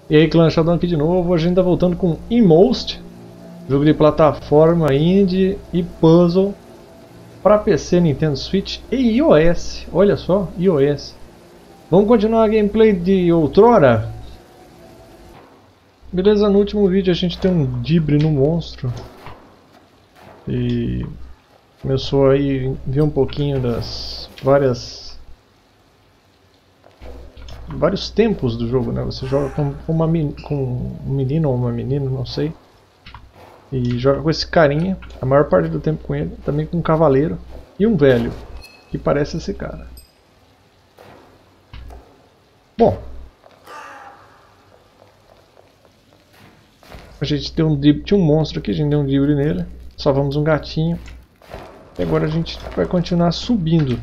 E aí, clã Sheldon aqui de novo. A gente tá voltando com Inmost, jogo de plataforma, indie e puzzle para PC, Nintendo Switch e iOS. Olha só, iOS. Vamos continuar a gameplay de outrora. Beleza, no último vídeo a gente tem um dibre no monstro e começou aí ver um pouquinho das vários tempos do jogo, né? Você joga com um menino ou uma menina, não sei, e joga com esse carinha a maior parte do tempo com ele, também com um cavaleiro e um velho que parece esse cara. Bom, a gente tem tinha um monstro aqui, a gente deu um drible nele, salvamos um gatinho e agora a gente vai continuar subindo.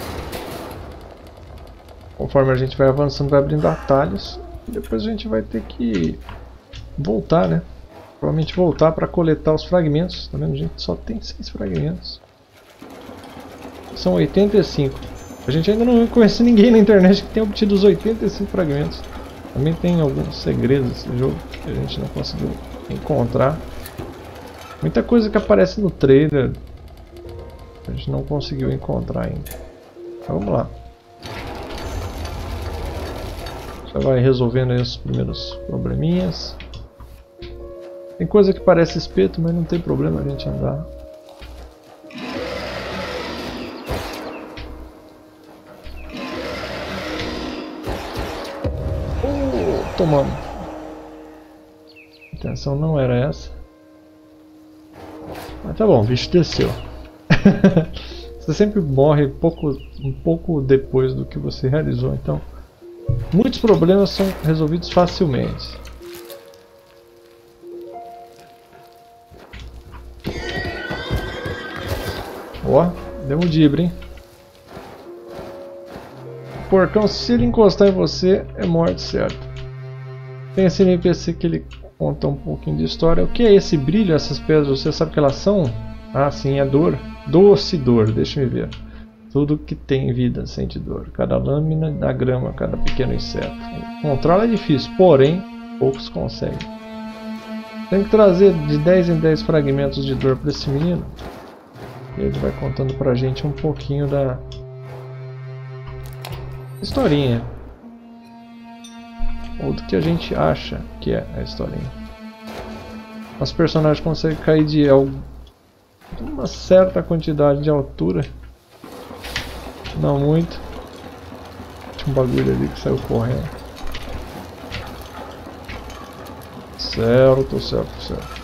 Conforme a gente vai avançando, vai abrindo atalhos e depois a gente vai ter que voltar, né? Provavelmente voltar para coletar os fragmentos. Tá vendo, gente? Só tem 6 fragmentos. São 85. A gente ainda não conhece ninguém na internet que tenha obtido os 85 fragmentos. Também tem alguns segredos desse jogo que a gente não conseguiu encontrar. Muita coisa que aparece no trailer a gente não conseguiu encontrar ainda. Então, vamos lá. Já vai resolvendo aí os primeiros probleminhas. Tem coisa que parece espeto, mas não tem problema a gente andar. Tomamos. A intenção não era essa. Mas tá bom, o bicho desceu. Você sempre morre um pouco depois do que você realizou, então muitos problemas são resolvidos facilmente. Ó, deu um dibre, hein? O porcão, se ele encostar em você, é morte certa. Tem esse NPC que ele conta um pouquinho de história. O que é esse brilho, essas pedras? Você sabe o que elas são? Ah, sim, é dor. Doce dor, deixa eu ver. Tudo que tem vida sente dor. Cada lâmina da grama, cada pequeno inseto. Encontrá-la é difícil, porém, poucos conseguem. Tem que trazer de 10 em 10 fragmentos de dor para esse menino. E ele vai contando pra gente um pouquinho da historinha. Ou do que a gente acha que é a historinha. Os personagens conseguem cair de uma certa quantidade de altura. Não muito. Tinha um bagulho ali que saiu correndo. Certo, certo, certo.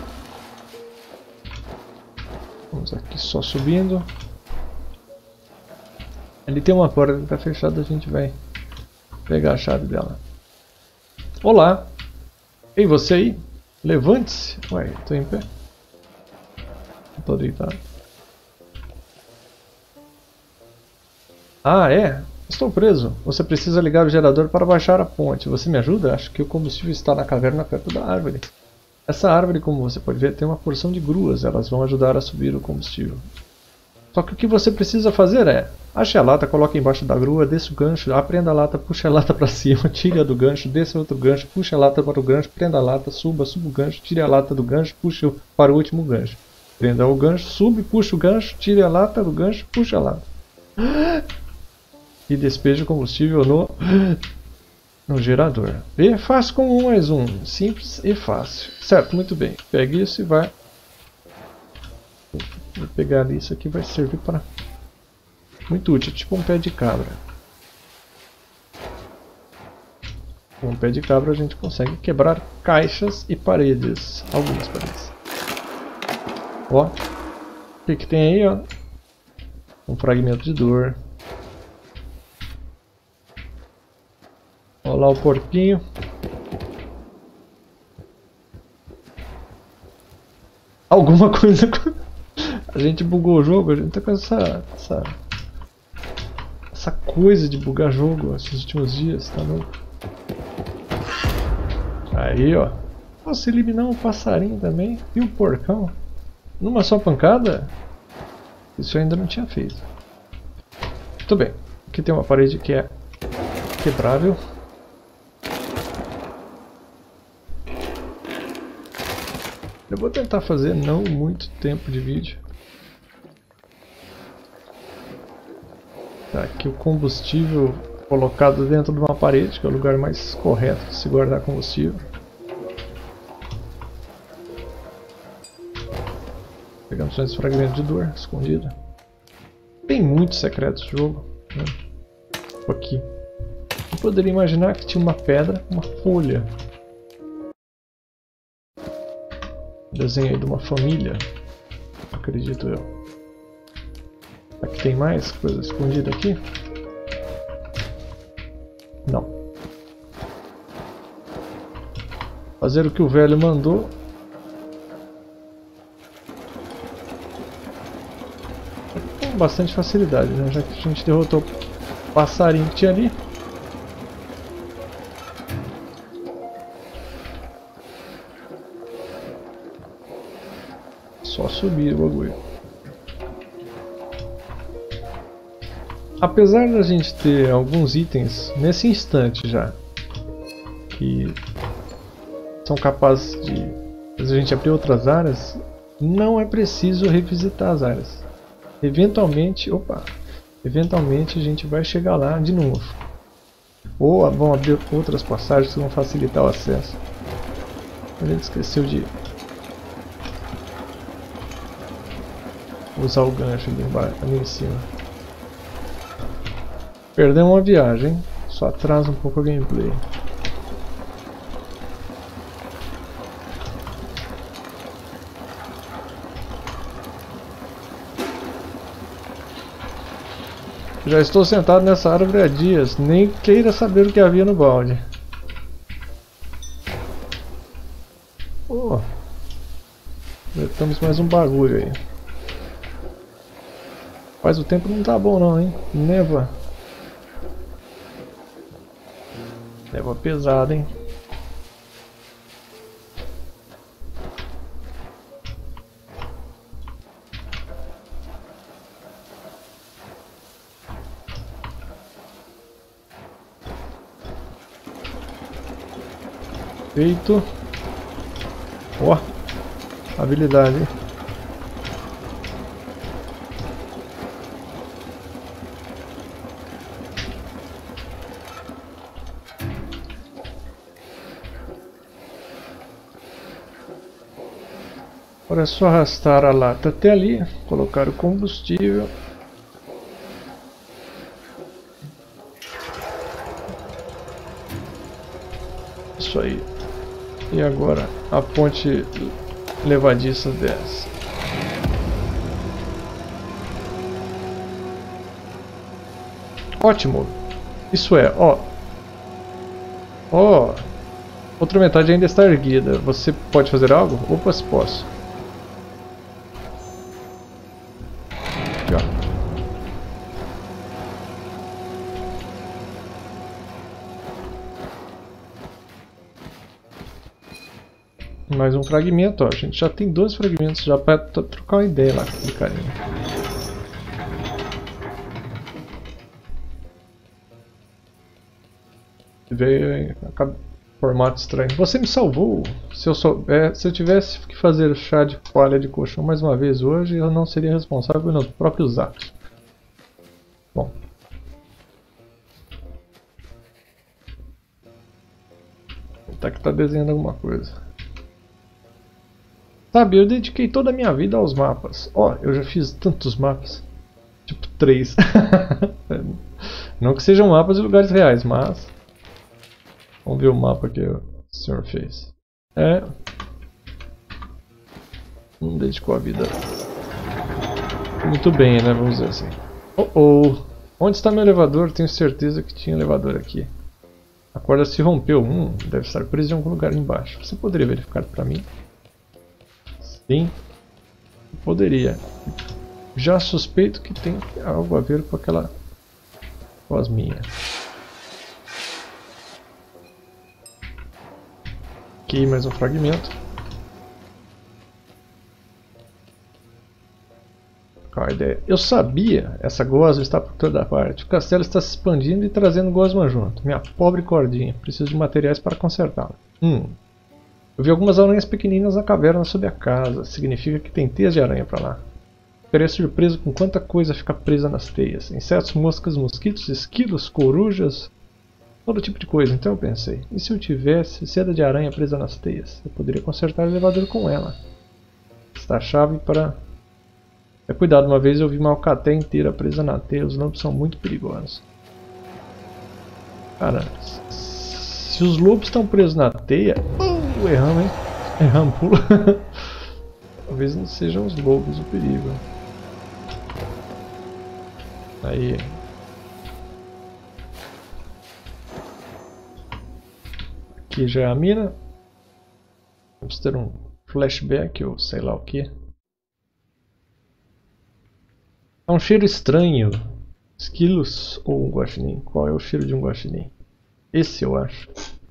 Vamos aqui só subindo. Ali tem uma porta que está fechada, a gente vai pegar a chave dela. Olá! Ei, você aí? Levante-se! Ué, tô em pé. Tô deitado. Ah, é? Estou preso. Você precisa ligar o gerador para baixar a ponte. Você me ajuda? Acho que o combustível está na caverna perto da árvore. Essa árvore, como você pode ver, tem uma porção de gruas. Elas vão ajudar a subir o combustível. Só que o que você precisa fazer é: ache a lata, coloque embaixo da grua, desça o gancho, aprenda a lata, puxe a lata para cima, tire a do gancho, desça outro gancho, puxe a lata para o gancho, prenda a lata, suba o gancho, tire a lata do gancho, puxe para o último gancho. Prenda o gancho, sube, puxa o gancho, tire a lata do gancho, puxa a lata. E despeje o combustível no gerador. B, fácil como 1 mais 1. Simples e fácil. Certo, muito bem. Pegue isso e vai. Vou pegar isso aqui, vai servir para... muito útil, tipo um pé de cabra. Com um pé de cabra a gente consegue quebrar caixas e paredes. Algumas paredes. Ó. O que tem aí, ó? Um fragmento de dor. Olha lá o porquinho. Alguma coisa... A gente bugou o jogo, a gente tá com essa coisa de bugar jogo esses últimos dias, tá louco? Aí, ó. Posso eliminar um passarinho também e um porcão numa só pancada? Isso eu ainda não tinha feito. Muito bem. Aqui tem uma parede que é quebrável. Eu vou tentar fazer não muito tempo de vídeo. Tá aqui o combustível colocado dentro de uma parede, que é o lugar mais correto de se guardar combustível. Pegamos esse fragmento de dor escondido. Tem muitos secretos no jogo, né? Aqui. Eu poderia imaginar que tinha uma pedra, uma folha. Desenho aí de uma família, acredito eu. Aqui tem mais coisa escondida aqui? Não. Fazer o que o velho mandou. Com bastante facilidade, né? Já que a gente derrotou o passarinho que tinha ali. Só subir o bagulho. Apesar da gente ter alguns itens nesse instante já que são capazes de fazer a gente abrir outras áreas, não é preciso revisitar as áreas. Eventualmente a gente vai chegar lá de novo. Ou vão abrir outras passagens que vão facilitar o acesso. A gente esqueceu de usar o gancho ali em cima. Perdemos uma viagem, só atrasa um pouco a gameplay. Já estou sentado nessa árvore há dias, nem queira saber o que havia no balde. Oh, estamos mais um bagulho aí. Mas o tempo não tá bom não, hein? Neva. Neva pesada, hein? Feito. Ó, habilidade, hein? Agora é só arrastar a lata até ali, colocar o combustível. Isso aí. E agora a ponte levadiça desce. Ótimo. Isso é, ó. Ó. Outra metade ainda está erguida. Você pode fazer algo? Opa, se posso. Aqui, ó. Mais um fragmento, ó. A gente já tem 2 fragmentos já para trocar uma ideia lá com aquele carinha. Veio em formato estranho. Você me salvou. Se eu tivesse que fazer chá de palha de colchão mais uma vez hoje, eu não seria responsável pelos próprios atos. Bom. Tá que tá desenhando alguma coisa. Sabe, eu dediquei toda a minha vida aos mapas. Ó, eu já fiz tantos mapas. Tipo 3. Não que sejam mapas de lugares reais, mas... Vamos ver o mapa que o senhor fez. É... Não dedicou a vida muito bem, né? Vamos dizer assim. Oh! Onde está meu elevador? Tenho certeza que tinha elevador aqui. A corda se rompeu. Deve estar preso em algum lugar embaixo. Você poderia verificar para mim? Sim, poderia. Já suspeito que tem algo a ver com aquela gosminha. Aqui mais um fragmento. Qual a ideia? Eu sabia, essa gosma está por toda parte. O castelo está se expandindo e trazendo gosma junto. Minha pobre cordinha, preciso de materiais para consertá-la. Eu vi algumas aranhas pequeninas na caverna sob a casa. Significa que tem teias de aranha pra lá. Ficaria surpreso com quanta coisa fica presa nas teias. Insetos, moscas, mosquitos, esquilos, corujas... Todo tipo de coisa. Então eu pensei, e se eu tivesse seda de aranha presa nas teias? Eu poderia consertar o elevador com ela. Está a chave para... cuidado, uma vez eu vi uma alcateia inteira presa na teia. Os lobos são muito perigosos. Cara, se os lobos estão presos na teia... erramos, hein? Erramos, pula. Talvez não sejam os lobos o perigo. Aí. Aqui já é a mina. Vamos ter um flashback ou sei lá o que. Há um cheiro estranho. Esquilos ou um guaxinim? Qual é o cheiro de um guaxinim? Esse eu acho.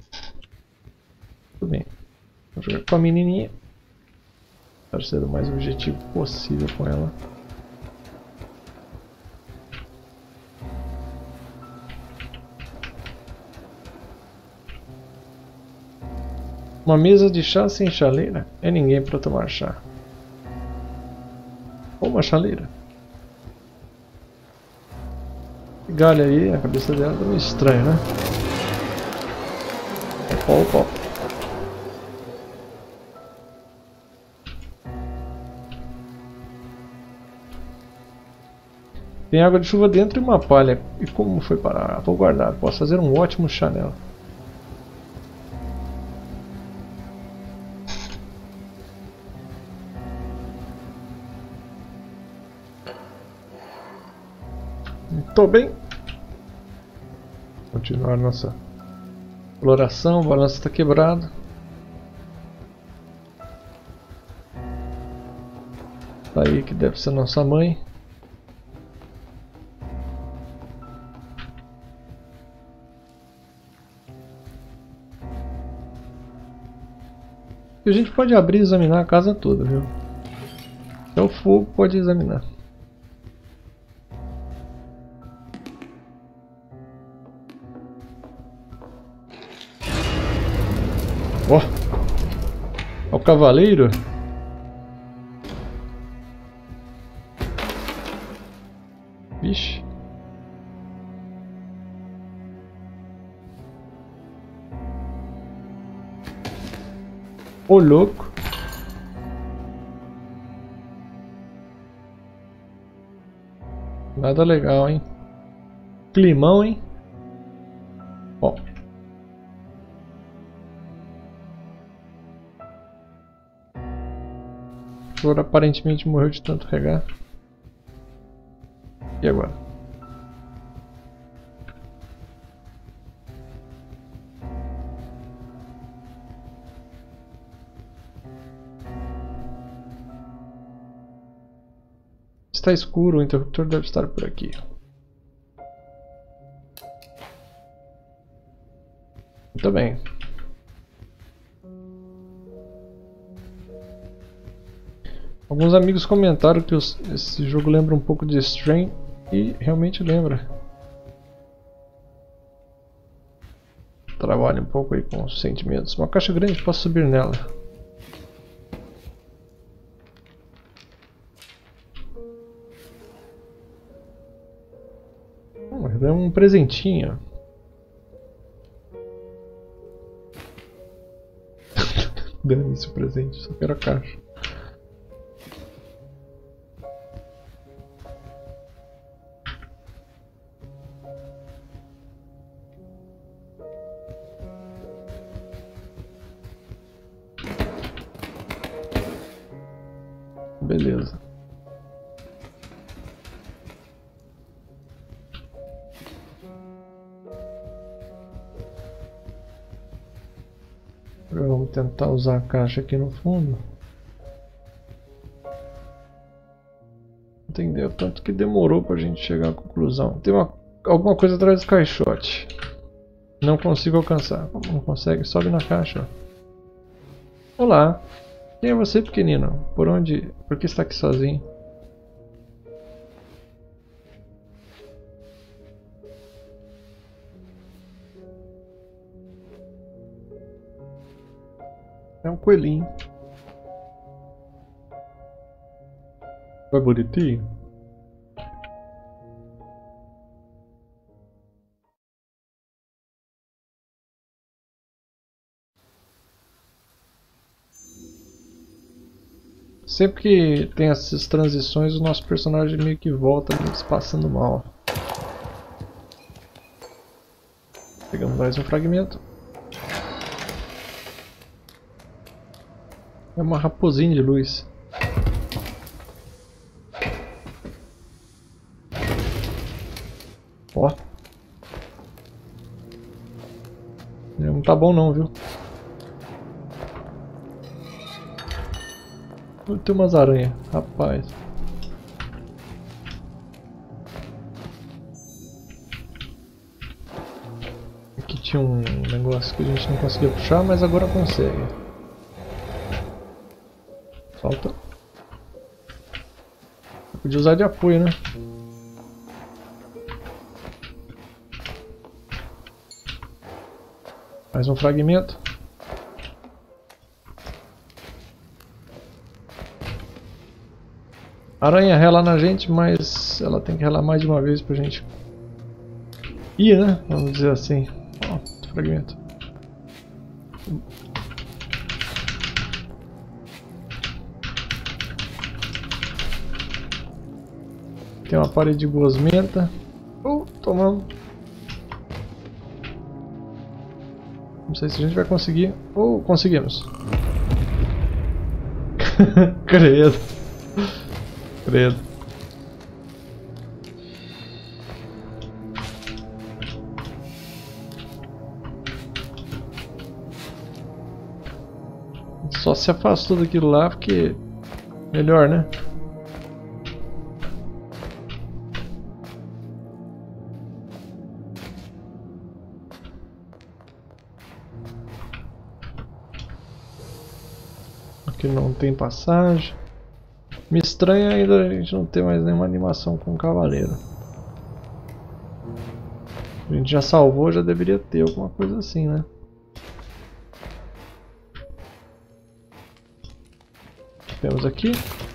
Tudo bem. Vou jogar com a menininha. Para ser o mais objetivo possível com ela. Uma mesa de chá sem chaleira? É ninguém para tomar chá. Ou uma chaleira. Esse galho aí, a cabeça dela tá meio estranho, né? Opa. Tem água de chuva dentro e uma palha. E como foi parar? Vou guardar. Posso fazer um ótimo chá nela. Tô bem. Continuar nossa exploração. O balanço está quebrado. Tá aí que deve ser nossa mãe. E a gente pode abrir e examinar a casa toda, viu? Até o fogo pode examinar. Ó! É o cavaleiro? Vixe! Ô louco! Nada legal, hein? Climão, hein? Ó. O flor aparentemente morreu de tanto regar. E agora? Está escuro, o interruptor deve estar por aqui. Muito bem. Alguns amigos comentaram que esse jogo lembra um pouco de Strain e realmente lembra. Trabalha um pouco aí com os sentimentos. Uma caixa grande, posso subir nela. É um presentinho. Dane-se o presente, só quero a caixa. Beleza. Vamos tentar usar a caixa aqui no fundo. Entendeu? Tanto que demorou pra gente chegar à conclusão. Tem alguma coisa atrás do caixote. Não consigo alcançar. Como não consegue? Sobe na caixa. Olá. Quem é você, pequenino? Por que está aqui sozinho? É um coelhinho. Vai bonitinho? Sempre que tem essas transições, o nosso personagem meio que volta, meio que se passando mal. Pegamos mais um fragmento. É uma raposinha de luz. Ó. Não tá bom não, viu? Tem umas aranhas, rapaz. Aqui tinha um negócio que a gente não conseguia puxar, mas agora consegue. Falta. Podia usar de apoio, né? Mais um fragmento. A aranha rela na gente, mas ela tem que relar mais de uma vez pra gente ir, né? Vamos dizer assim. Ó, fragmento. Tem uma parede de gosmenta. Tomamos. Não sei se a gente vai conseguir. Conseguimos. Credo. Credo. Só se afastou daquilo lá porque melhor, né? Aqui não tem passagem. Me estranha ainda a gente não ter mais nenhuma animação com o cavaleiro. A gente já salvou, já deveria ter alguma coisa assim, né? Temos aqui.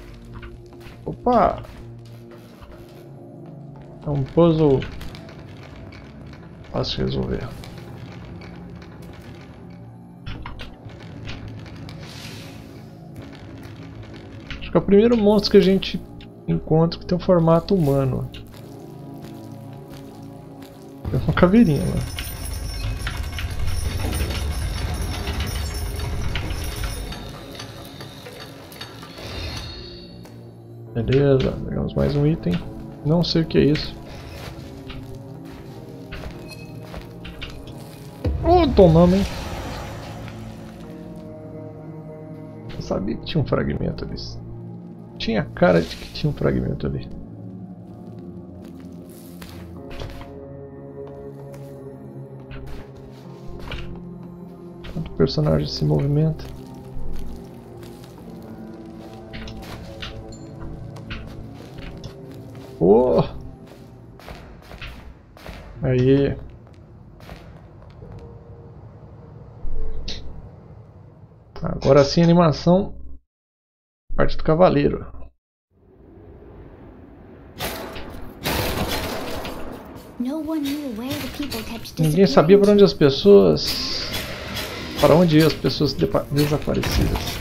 Opa! É um puzzle fácil de resolver. Acho que é o primeiro monstro que a gente encontra que tem um formato humano. Tem uma caveirinha lá. Beleza, pegamos mais um item. Não sei o que é isso. Tomamos, hein? Eu sabia que tinha um fragmento ali. Tinha cara de que tinha um fragmento ali. Enquanto o personagem se movimenta. Aí. Agora sim, animação. Parte do cavaleiro. Ninguém sabia para onde as pessoas. Para onde iam as pessoas desaparecidas.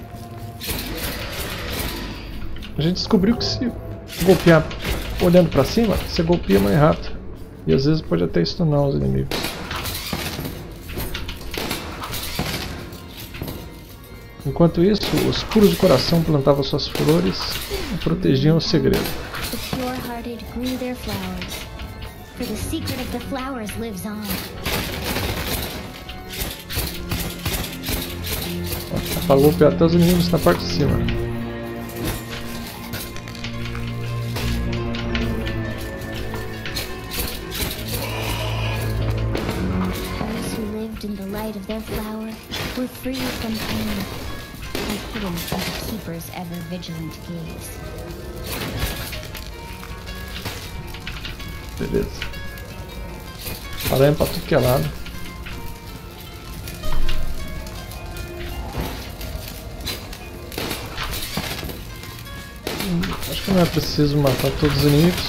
A gente descobriu que se golpear olhando para cima, você golpeia mais rápido. E às vezes pode até stunar os inimigos. Enquanto isso, os puros de coração plantavam suas flores e protegiam o segredo. Para golpear até os inimigos na parte de cima. Beleza. Aranha pra tudo que é lado. Acho que não é preciso matar todos os inimigos.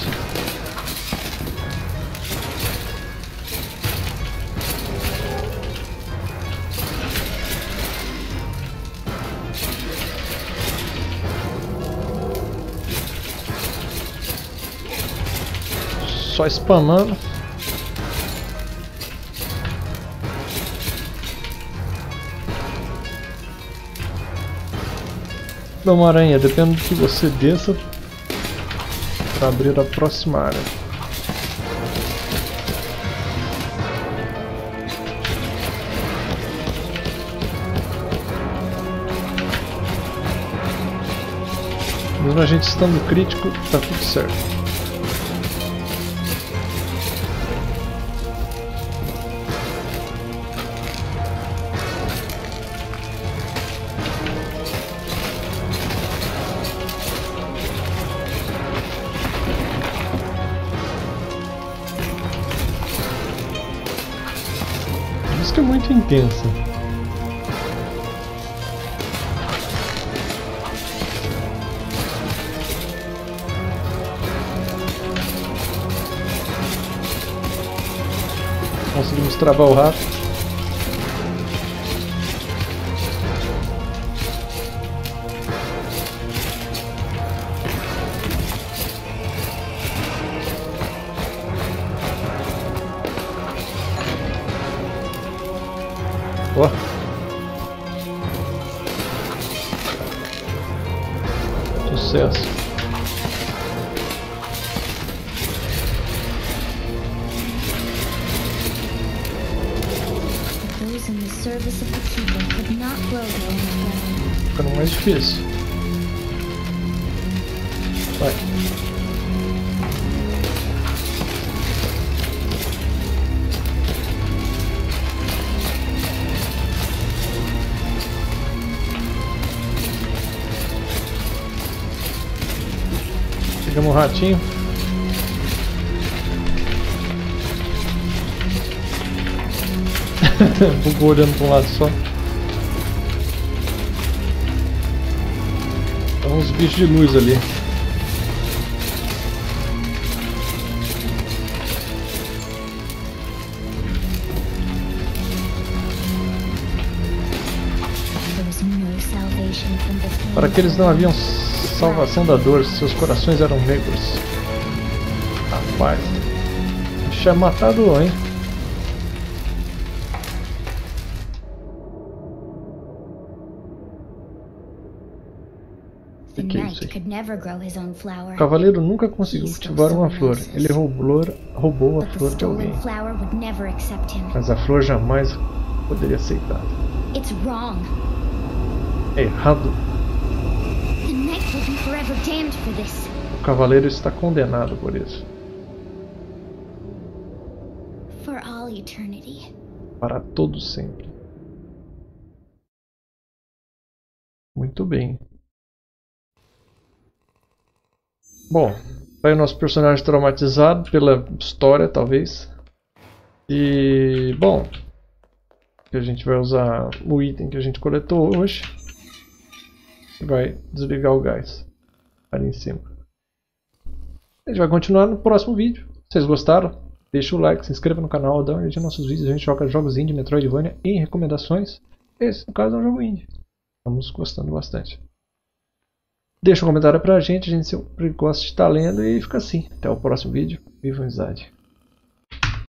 Só spamando. Dá uma aranha, depende do que você desça para abrir a próxima área. Mesmo a gente estando crítico, tá tudo certo. É muito intensa. Conseguimos travar o rato. Ó. Sucesso. Ficando mais difícil. Vai. Pegamos o ratinho. Bugou olhando para um lado só. Tem uns bichos de luz ali. Para que eles não haviam salvação da dor, seus corações eram negros. Rapaz, bicho é matador, hein? O cavaleiro nunca conseguiu cultivar uma flor. Ele roubou a flor de alguém. Mas a flor jamais poderia aceitar. É errado. O cavaleiro está condenado por isso. Para todo sempre. Muito bem. Bom, vai o nosso personagem traumatizado pela história, talvez. E, bom, a gente vai usar o item que a gente coletou hoje. E vai desligar o gás ali em cima. A gente vai continuar no próximo vídeo. Se vocês gostaram, deixa o like, se inscreva no canal, dá uma olhadinha nos nossos vídeos. A gente joga jogos indie, Metroidvania e recomendações. Esse, no caso, é um jogo indie. Estamos gostando bastante. Deixa um comentário pra gente sempre gosta de estar lendo e fica assim. Até o próximo vídeo. Viva a amizade!